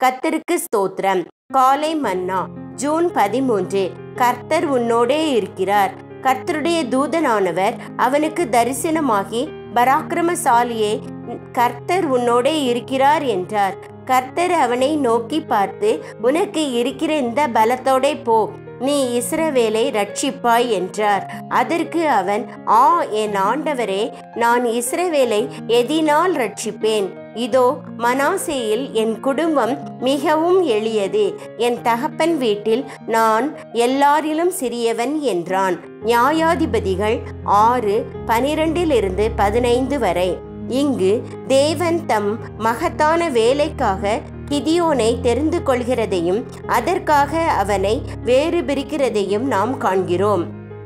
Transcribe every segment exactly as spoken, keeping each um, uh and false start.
கர்த்தருக்கு ஸ்தோத்திரம். காலை மன்னா ஜூன் பதிமூன்று. கர்த்தர் உன்னோடே இருக்கிறார். கர்த்தருடைய தூதனானவர் அவனுக்கு தரிசனமாகி, பராக்கிரமசாலியே, கர்த்தர் உன்னோடே இருக்கிறார் என்றார். கர்த்தர் அவனை நோக்கி பார்த்து, உனக்கு இருக்கிற இந்த பலத்தோடே போ, நீ இஸ்ரவேலை ரட்சிப்பாய் என்றார். அதற்கு அவன், ஆ என் ஆண்டவரே, நான் இஸ்ரவேலை எதினால் ரட்சிப்பேன்? இதோ மனாசேயில் என் குடும்பம் மிகவும் எளியது, என் தகப்பன் வீட்டில் நான் எல்லாரிலும் சிறியவன் என்றான். நியாயாதிபதிகள் ஆறு பனிரெண்டிலிருந்து பதினைந்து வரை. இங்கு தேவன் தம் மகத்தான வேலைக்காக கிதியோனை தெரிந்து கொள்கிறதையும் அதற்காக அவனை வேறு பிரிக்கிறதையும் நாம் காண்கிறோம்.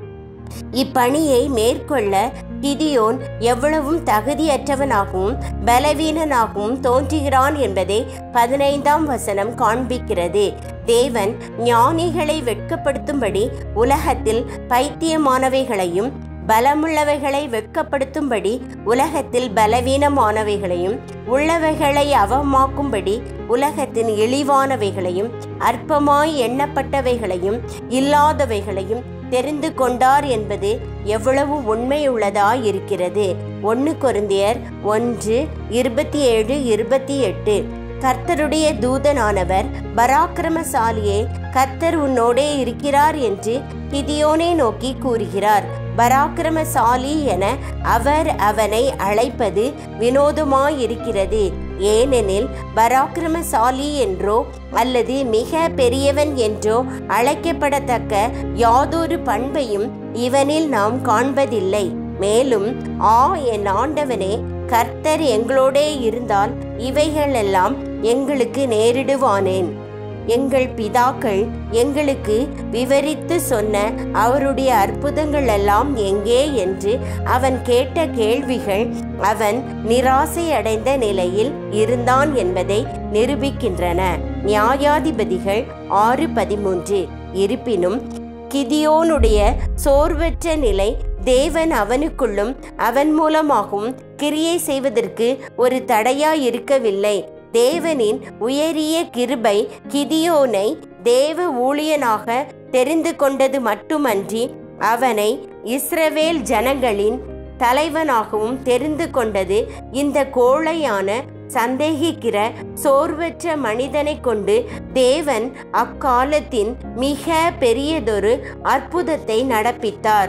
இப்பணியை மேற்கொள்ள கிதியோன் எவ்வளவும் தகுதியற்றவனாகவும் பலவீனனாகவும் தோன்றுகிறான் என்பதை பதினைந்தாம் வசனம் காண்பிக்கிறது. தேவன் ஞானிகளை வெட்கப்படுத்தும்படி உலகத்தில் பைத்தியமானவைகளையும், பலமுள்ளவைகளை வெட்கப்படுத்தும்படி உலகத்தில் பலவீனமானவைகளையும், உள்ளவைகளை அவமாக்கும்படி உலகத்தின் இழிவானவைகளையும், அற்பமாய் எண்ணப்பட்டவைகளையும் இல்லாதவைகளையும் தெரிந்து கொண்டார் என்பது எவ்வளவு உண்மையுள்ளதாயிருக்கிறது. ஒன்று கொரிந்தியர் ஒன்று இருபத்தி ஏழு இருபத்தி எட்டு. கர்த்தருடைய தூதனானவர், பராக்கிரமசாலியே, கர்த்தர் உன்னோடே இருக்கிறார் என்று கிதியோனை நோக்கி கூறுகிறார். பராக்கிரமசாலி என அவர் அவனை அழைப்பது வினோதமாயிருக்கிறது. ஏனெனில் பராக்கிரமசாலி என்றோ அல்லது மிக பெரியவன் என்றோ அழைக்கப்படத்தக்க யாதொரு பண்பையும் இவனில் நாம் காண்பதில்லை. மேலும், ஆ என் ஆண்டவனே, கர்த்தர் எங்களோடே இருந்தால் இவைகளெல்லாம் எங்களுக்கு நேரிடுவானேன்? எங்கள் பிதாக்கள் எங்களுக்கு விவரித்து சொன்ன அவருடைய அற்புதங்கள் எல்லாம் எங்கே என்று அவன் கேட்ட கேள்விகள் அவன் நிராசையடைந்த நிலையில் இருந்தான் என்பதை நிரூபிக்கின்றன. நியாயாதிபதிகள் ஆறு பதிமூன்று. இருப்பினும் கிதியோனுடைய சோர்வற்ற நிலை தேவன் அவனுக்குள்ளும் அவன் மூலமாகவும் கிரியை செய்வதற்கு ஒரு தடையாய் இருக்கவில்லை. தேவனின் உயரிய கிருபை கிதியோனை தேவ ஊழியனாக தெரிந்து கொண்டது மட்டுமன்றி, அவனை இஸ்ரவேல் ஜனங்களின் தலைவனாகவும் தெரிந்து கொண்டது. இந்த கோழையான, சந்தேகிக்கிற, சோர்வற்ற மனிதனை கொண்டு தேவன் அக்காலத்தின் மிக பெரியதொரு அற்புதத்தை நடப்பித்தார்.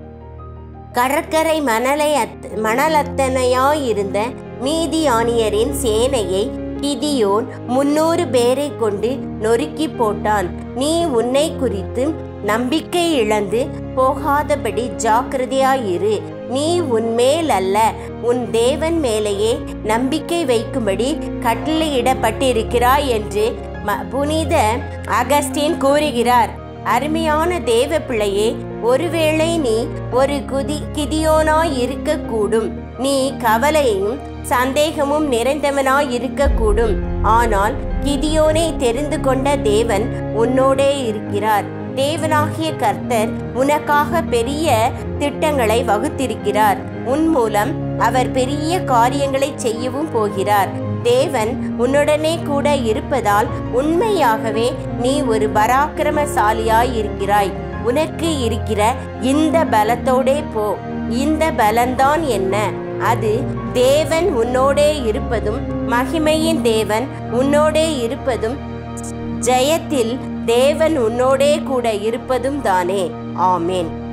கடற்கரை மணலை அத் மணலத்தனையாயிருந்த மீதியானியரின் சேனையை கிதியோன் முன்னூறு பேரை கொண்டு நொறுக்கி போட்டான். நீ உன்னை குறித்து நம்பிக்கை இழந்து போகாதபடி ஜாக்கிரதையாயிரு. நீ உன்மேல் அல்ல, உன் தேவன் மேலேயே நம்பிக்கை வைக்கும்படி கட்டளையிடப்பட்டிருக்கிறாய் என்று புனித அகஸ்டின் கூறுகிறார். அருமையான தேவ பிள்ளையே, ஒருவேளை நீ ஒரு குதி கிதியோனாய் இருக்கக்கூடும். நீ கவலையும் சந்தேகமும் நிறைந்தவனாய் இருக்கக்கூடும். ஆனால் கிதியோனை தெரிந்து கொண்ட தேவன் உன்னோடே இருக்கிறார். தேவனாகிய கர்த்தர் உனக்காக பெரிய திட்டங்களை வகுத்திருக்கிறார். உன் மூலம் அவர் பெரிய காரியங்களை செய்யவும் போகிறார். தேவன் உன்னுடனே கூட இருப்பதால் உண்மையாகவே நீ ஒரு பராக்கிரமசாலியாய் இருக்கிறாய். உனக்கு இருக்கிற இந்த பலத்தோடே போ. இந்த பலன்தான் என்ன? அது தேவன் உன்னோடே இருப்பதும், மகிமையின் தேவன் உன்னோடே இருப்பதும், ஜெயத்தில் தேவன் உன்னோடே கூட இருப்பதும் தானே. ஆமேன்.